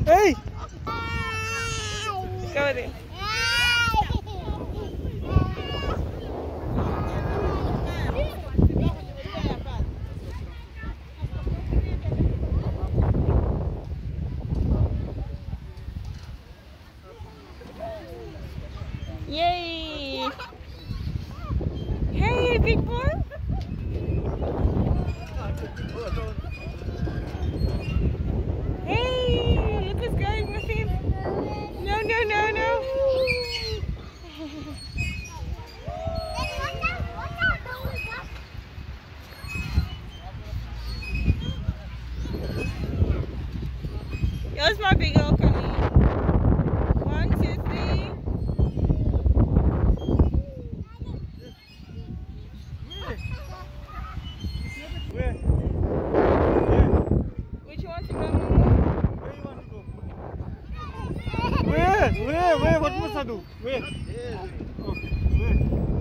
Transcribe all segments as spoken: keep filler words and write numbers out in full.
Hey! Go then. Yay! Hey, big boy! Hey, look who's going with him. No, no, no, no. Here's my big girl coming. One, two, three. Where? Which one to go? Where you want to go? Where? Where? Where? What must I do? Where? Oh, where?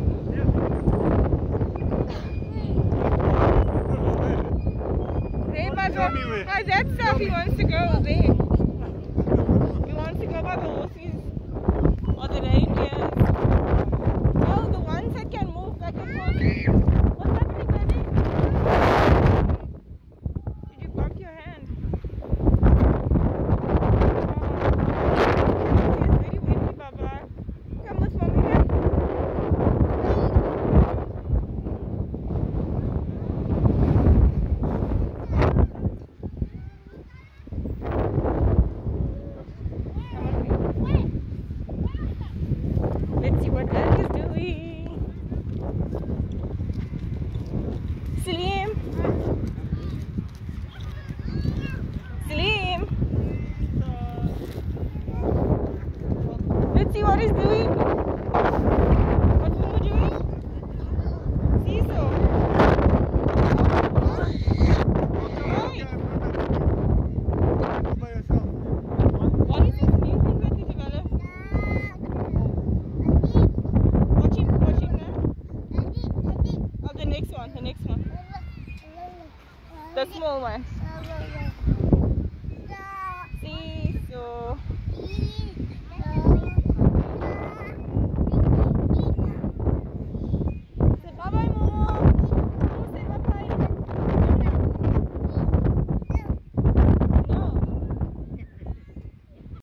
Hey, my, Tell me where. my dad stuff, he wants to go there. He wants to go by the horses or the reindeers. Oh, the ones that can move back and forth. What's happening, baby? Did you bump your hand? Oh, it's very windy, Baba. Come with mommy here. Let's see what Dad is doing. Salim. Salim. Let's see what he's doing. What's he doing? Seesaw. Hey. By yourself. What is this new thing that he developed? Watch him, watch him now. Oh, the next one, the next one. The small one. Seesaw.